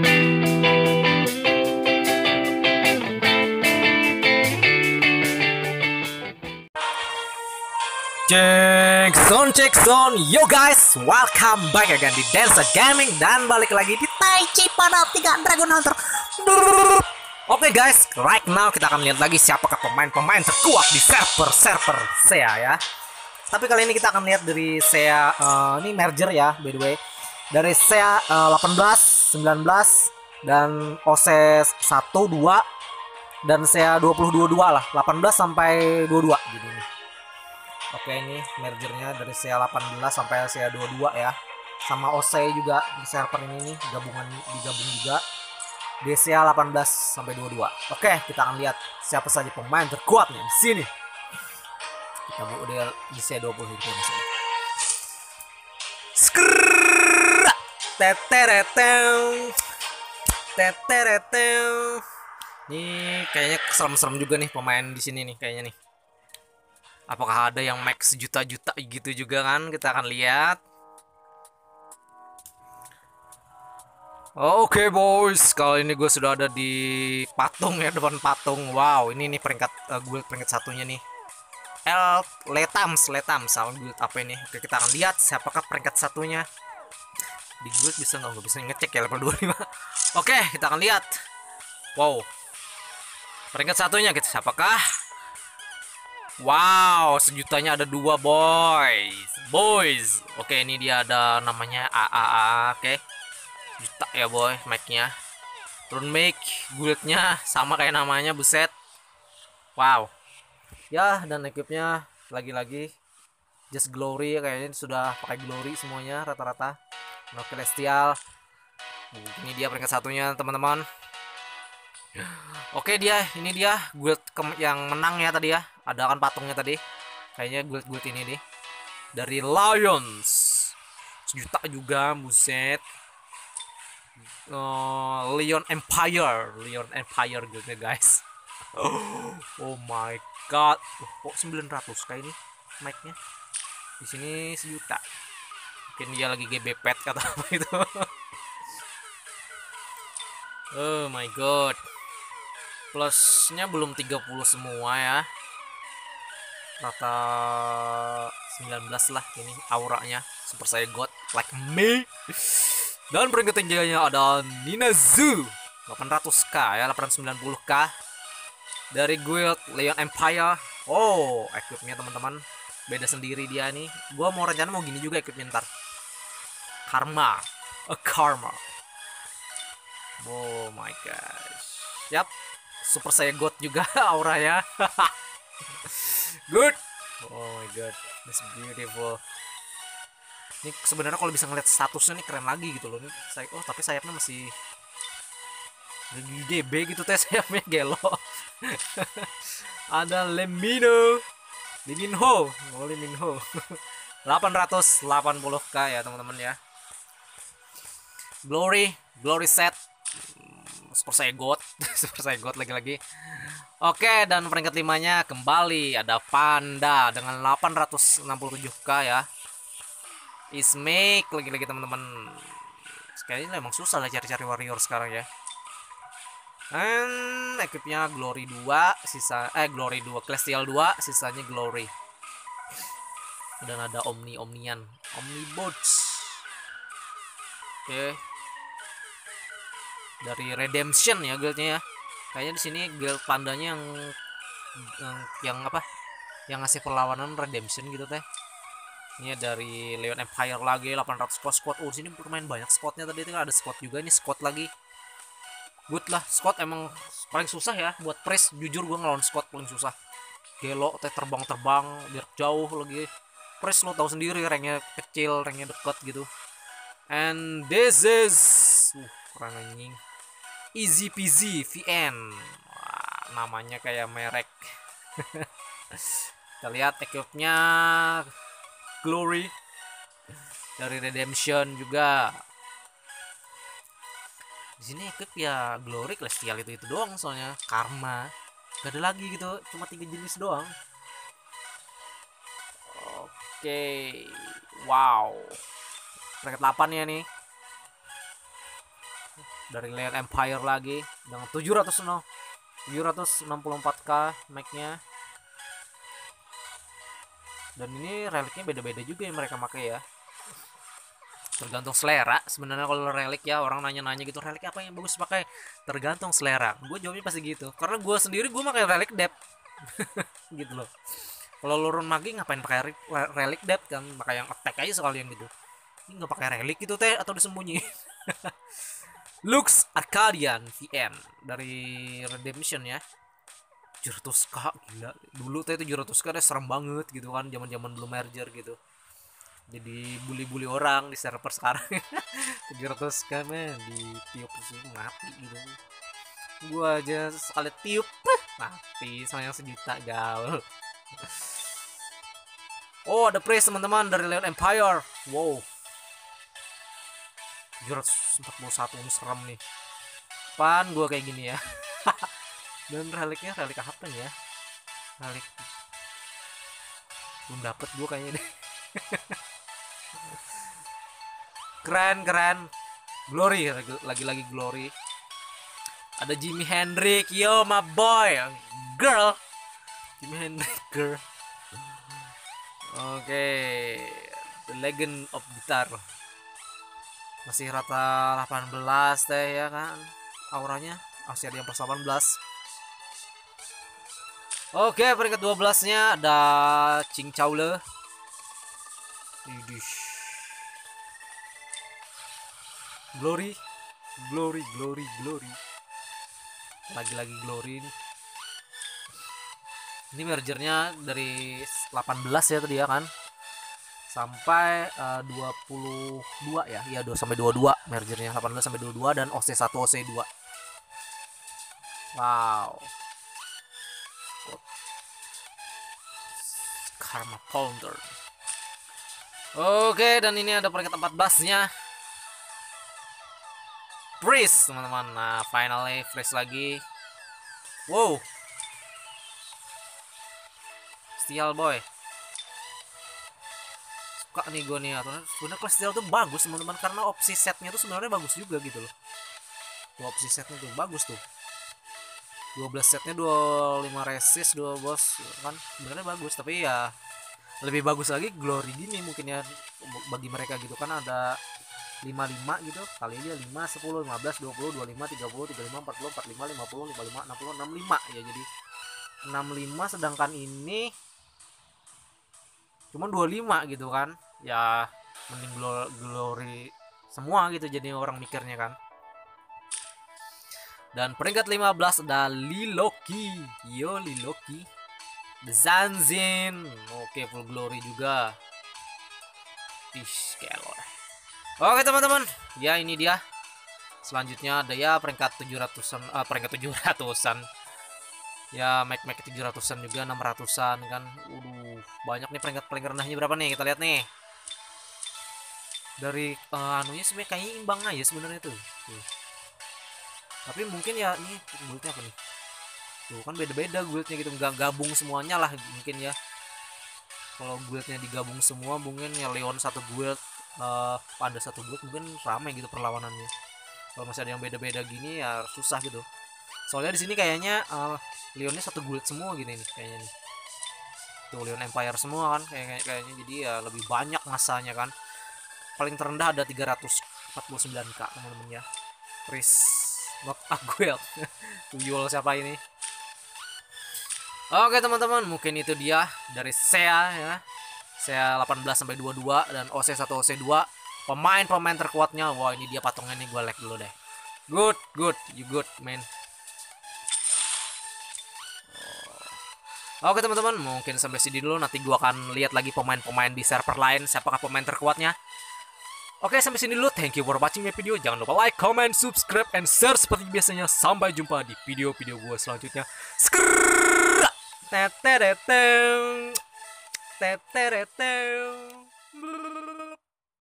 Cek zone, yo guys, welcome back again di Densa Gaming dan balik lagi di Taichi pada 3 Dragon Hunter. Oke guys, right now kita akan lihat lagi siapakah pemain-pemain terkuat di server SEA ya. Tapi kali ini kita akan lihat dari SEA ini merger ya, by the way. Dari SEA 18, 19 dan OC 1, 2 dan SEA 20, 22 lah, 18 sampai 22 gitu nih. Oke, ini mergernya dari SEA 18 sampai SEA 22 ya. Sama OC juga di server ini nih, digabung juga. Di SEA 18 sampai 22. Oke, kita akan lihat siapa saja pemain terkuatnya di sini. Kita udah di SEA 20 itu misalnya. Skrrrr. Tetereteng. Tetereteng. Ini kayaknya serem-serem juga nih pemain di sini nih kayaknya nih. Apakah ada yang max juta-juta gitu juga kan? Kita akan lihat. Oke boys, kali ini gue sudah ada di patung ya, depan patung. Wow, ini nih peringkat guild peringkat satunya nih. Letams sama guild apa ini? Oke, kita akan lihat siapakah peringkat satunya. Di guild bisa nggak bisa ngecek ya level 25. Oke, kita akan lihat. Wow. Peringkat satunya kita siapakah? Wow, sejutanya ada 2 boys. Oke, ini dia ada namanya AAA. Oke, juta ya boy, mic-nya. Rune mic, guildnya sama kayak namanya, buset. Wow. Ya, dan equipnya lagi-lagi Just Glory, kayaknya sudah pakai Glory semuanya rata-rata. No Celestial. Ini dia peringkat satunya teman-teman. Oke, ini dia guild yang menang ya tadi ya. Ada kan patungnya tadi. Kayaknya guild ini nih. Dari Lions. 1 juta juga, buset. Leon Empire guildnya guys. Oh my god. Kok 900 kayak ini mic-nya. Di sini 1 juta. Mungkin dia lagi GB pet kata apa itu. Oh my god. Plusnya belum 30 semua ya. Rata 19 lah ini auranya. Super saya god like me. Dan peringkat tingginya ada Ninazu 800k ya, 890k dari guild Leon Empire. Oh, equipnya teman-teman beda sendiri dia nih. Gua mau rencana mau gini juga equipnya ntar. Karma. Oh my gosh. Yap. Super saya god juga aura ya. Good. Oh my god, that's beautiful. Ini sebenarnya kalau bisa ngeliat statusnya nih keren lagi gitu loh nih. Oh tapi sayapnya masih GB gitu teh, sayapnya gelo. Ada Leminho. 880k ya teman-teman ya. Glory set. Super saya god lagi-lagi. Oke, dan peringkat 5-nya kembali ada Panda dengan 867k ya. Ismake lagi-lagi teman-teman. Kayaknya emang susah lah cari-cari warrior sekarang ya. Dan equipnya Glory 2, Glory 2, Celestial 2, sisanya Glory. Dan ada Omnibots. Oke. Dari Redemption ya guildnya ya. Kayaknya di sini guild pandanya yang apa? Yang ngasih perlawanan Redemption gitu teh. Ini dari Leon Empire lagi 800 squad. Oh, di sini lumayan banyak squadnya tadi itu ada squad juga, ini squad lagi. Good lah, squad emang paling susah ya buat press. Jujur gua ngelawan squad paling susah. Gelo teh terbang biar jauh lagi. Press lo tahu sendiri ranknya kecil, ranknya deket gitu. And this is kurang anjing. Easy peasy VN. Wah, namanya kayak merek. Kita lihat equipnya Glory dari Redemption juga. Di sini equip ya Glory, Celestial itu doang, soalnya Karma gak ada lagi gitu, cuma 3 jenis doang. Oke, wow, peringkat 8 ya nih. dari Leon Empire lagi dengan 764k mag-nya. Dan ini reliknya beda-beda juga yang mereka pakai ya. Tergantung selera sebenarnya. Kalau relik ya, orang nanya-nanya gitu, relik apa yang bagus pakai, tergantung selera. Gue jawabnya pasti gitu, karena gue sendiri gue pakai relik depth gitu loh. Kalau lurun magi ngapain pakai relik depth kan, pakai yang attack aja sekalian gitu. Ini nggak pakai relik gitu teh, atau disembunyi. Lux Arcadian VN dari Redemption ya. 700k gila. Dulu teh 700k deh serem banget gitu kan, zaman-zaman belum merger gitu. Jadi bully-bully orang di server sekarang. 700k men di tiup mati gitu. Gua aja sekali tiup mati sama yang 1 juta gaul. Oh, ada praise teman-teman dari Leon Empire. Wow. 741 ini serem nih. Pan gua kayak gini ya. Dan reliknya relik apa nih ya? Relik belum dapet gua kayaknya deh. Keren. Glory, lagi-lagi Glory. Ada Jimi Hendrix, yo my boy, girl. Jimi Hendrix girl. Oke, The Legend of Guitar. Masih rata 18 teh ya kan. Auranya masih ada yang plus 18. Oke, peringkat 12-nya ada Ching Chaule. Glory. Lagi-lagi Glory. Ini mergernya dari 18 ya tadi ya kan. Sampai 22 ya. Iya, 2 sampai 22 mergernya, 18 sampai 22 dan OC1 OC2. Wow. Karma Pounder. Oke, dan ini ada peringkat 14-nya. Freeze, teman-teman. Nah, finally freeze lagi. Wow. Steel boy. Suka nih gue nih. Sebenarnya kelas steel tuh bagus, teman-teman, karena opsi setnya tuh sebenarnya bagus juga gitu loh. Tuh, opsi setnya tuh bagus tuh. 12 setnya 25 resist 2 boss kan sebenarnya bagus, tapi ya lebih bagus lagi Glory gini mungkin ya bagi mereka gitu kan. Ada 55 gitu kali aja 5 10 15 20 25 30 35 40 45 50 55 60 65 ya, jadi 65, sedangkan ini cuma 25 gitu kan ya. Mending Glory semua gitu jadi orang mikirnya kan. Dan peringkat 15 ada Liloki. Yo Liloki. The Zanzin. Oke, full Glory juga. Ish, kelor. Oke teman-teman, ya ini dia. Selanjutnya ada ya peringkat 700-an, peringkat 700-an. Ya, Mac 700-an juga, 600-an kan. Banyak nih peringkat paling rendahnya berapa nih? Kita lihat nih. Dari anunya sebenarnya kayaknya imbang aja sebenarnya tuh. Tapi mungkin ya ini guildnya apa nih? Tuh kan beda-beda guildnya gitu, nggak gabung semuanya lah mungkin ya. Kalau guildnya digabung semua mungkin ya Leon satu guild, pada satu guild mungkin ramai gitu perlawanannya. Kalau masih ada yang beda-beda gini ya susah gitu. Soalnya di sini kayaknya Leonnya satu guild semua gini nih kayaknya nih. Tuh Leon Empire semua kan kayaknya, jadi ya lebih banyak masanya kan. Paling terendah ada 349k teman-teman ya. Chris not a guild. Tuyul siapa ini? Oke teman-teman, mungkin itu dia dari SEA ya. SEA 18 sampai 22 dan OC1 OC2. Pemain terkuatnya. Wah, ini dia patungnya nih, gue like dulu deh. Good, you good man. Oke teman-teman, mungkin sampai sini dulu. Nanti gue akan lihat lagi pemain-pemain di server lain, siapakah pemain terkuatnya. Oke, sampai sini dulu. Thank you for watching my video. Jangan lupa like, comment, subscribe, and share seperti biasanya. Sampai jumpa di video-video gue selanjutnya. Skrrrr! Tetereteng.